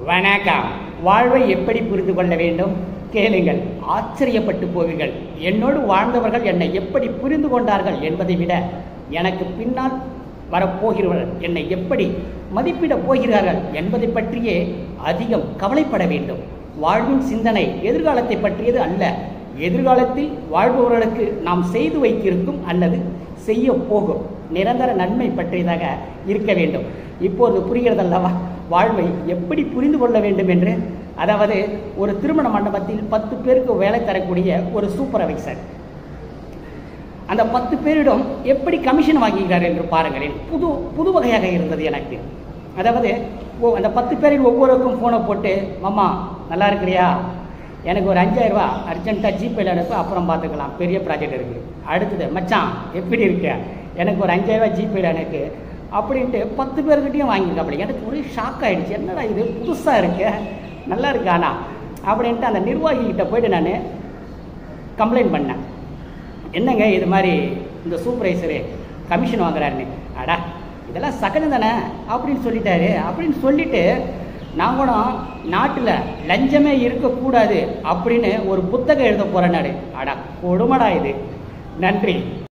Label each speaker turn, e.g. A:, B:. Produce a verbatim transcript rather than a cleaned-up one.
A: வணக்கம். வாழ்வை எப்படி புரிந்து கொள்ள வேண்டும் கேளுங்கள், ஆச்சரியப்பட்டு போவீர்கள். என்னோடு வாழ்ந்தவர்கள் என்னை எப்படி புரிந்து கொண்டார்கள் என்பதை விட எனக்கு பின்னால் வரப்போகிறவர்கள் என்னை எப்படி மதிப்பிடப் போகிறார்கள் என்பதை பற்றியே அதிகம் கவலைப்பட வேண்டும். வாழ்வின் சிந்தனை எதிர்காலத்தை பற்றியது அல்ல, எதிர்காலத்தில் வாழ்பவர்களுக்கு நாம் செய்து வைத்திருக்கும் அல்லது செய்ய போகும் நிரந்தர நன்மை பற்றியதாக இருக்க வேண்டும். இப்போது புரிகிறதல்லவா வாழ்வை எப்படி புரிந்து கொள்ள வேண்டும் என்று? அதாவது ஒரு திருமண மண்டபத்தில் பத்து பேருக்கு வேலை தரக்கூடிய ஒரு சூப்பர்வைசர் அந்த பத்து பேரிடம் எப்படி கமிஷன் வாங்குகிறார் என்று பாருங்களேன். புது புது வகையாக இருந்தது எனக்கு. அதாவது அந்த பத்து பேரில் ஒவ்வொருக்கும் ஃபோனை போட்டு, மாமா நல்லா இருக்கிறியா, எனக்கு ஒரு அஞ்சாயிரம் ரூபா அர்ஜென்ட்டாக ஜிபேல அனுப்பு, அப்புறம் பார்த்துக்கலாம், பெரிய ப்ராஜெக்ட் இருக்குது. அடுத்தது, மச்சான் எப்படி இருக்க, எனக்கு ஒரு அஞ்சாயிரம் ரூபா ஜிபேல எனக்கு அப்படின்ட்டு பத்து பேர்கிட்டையும் வாங்கியிருக்காப்படி. எனக்கு ஒரே ஷாக் ஆகிடுச்சு, என்னடா இது புதுசாக இருக்கு, நல்லா இருக்கானா அப்படின்ட்டு அந்த நிர்வாகிகிட்ட போய்ட்டு நான் கம்ப்ளைண்ட் பண்ணேன். என்னங்க இது மாதிரி இந்த சூப்பர்வைசரு கமிஷன் வாங்குறாருன்னு. அடா இதெல்லாம் சகஜம் தானே அப்படின்னு சொல்லிட்டாரு. அப்படின்னு சொல்லிட்டு நான் கூட நாட்டில் லஞ்சமே இருக்கக்கூடாது அப்படின்னு ஒரு புத்தகம் எழுத போகிறேன். அடா கொடுமடா இது. நன்றி.